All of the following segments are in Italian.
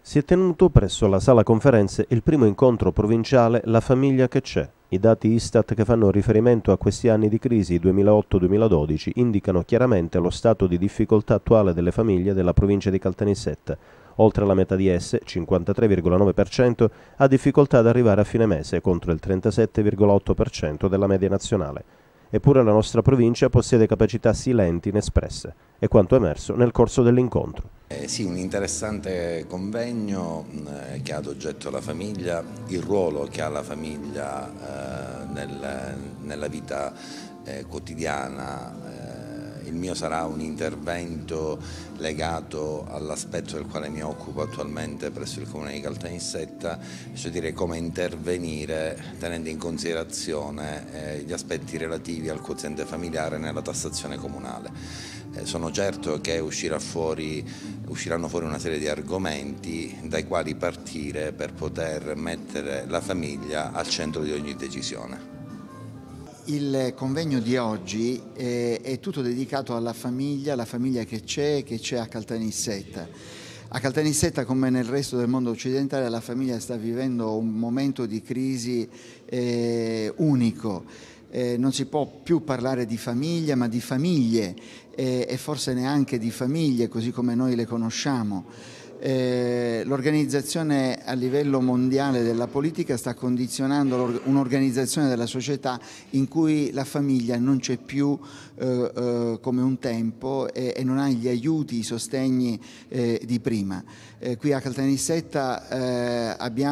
Si è tenuto presso la sala conferenze il primo incontro provinciale La famiglia che c'è. I dati Istat che fanno riferimento a questi anni di crisi 2008-2012 indicano chiaramente lo stato di difficoltà attuale delle famiglie della provincia di Caltanissetta. Oltre la metà di esse, 53,9%, ha difficoltà ad arrivare a fine mese contro il 37,8% della media nazionale. Eppure la nostra provincia possiede capacità silenti inespresse, è quanto emerso nel corso dell'incontro. Sì, un interessante convegno che ha ad oggetto la famiglia, il ruolo che ha la famiglia nella vita quotidiana. Il mio sarà un intervento legato all'aspetto del quale mi occupo attualmente presso il Comune di Caltanissetta, cioè dire come intervenire tenendo in considerazione gli aspetti relativi al quoziente familiare nella tassazione comunale. Sono certo che usciranno fuori una serie di argomenti dai quali partire per poter mettere la famiglia al centro di ogni decisione. Il convegno di oggi è tutto dedicato alla famiglia che c'è a Caltanissetta. A Caltanissetta, come nel resto del mondo occidentale, la famiglia sta vivendo un momento di crisi unico. Non si può più parlare di famiglia, ma di famiglie e forse neanche di famiglie così come noi le conosciamo. L'organizzazione a livello mondiale della politica sta condizionando un'organizzazione della società in cui la famiglia non c'è più come un tempo e non ha gli aiuti, i sostegni di prima. Qui a Caltanissetta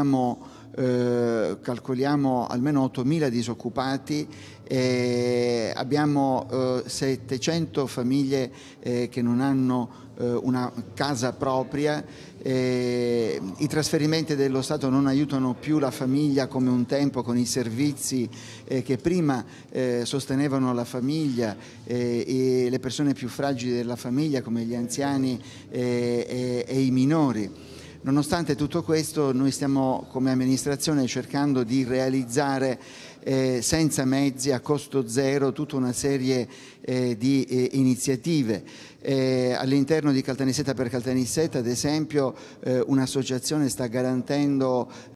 calcoliamo almeno 8.000 disoccupati, abbiamo 700 famiglie che non hanno una casa propria, i trasferimenti dello Stato non aiutano più la famiglia come un tempo con i servizi che prima sostenevano la famiglia e le persone più fragili della famiglia come gli anziani e i minori. Nonostante tutto questo, noi stiamo come amministrazione cercando di realizzare senza mezzi, a costo zero, tutta una serie di iniziative. All'interno di Caltanissetta per Caltanissetta, ad esempio, un'associazione sta garantendo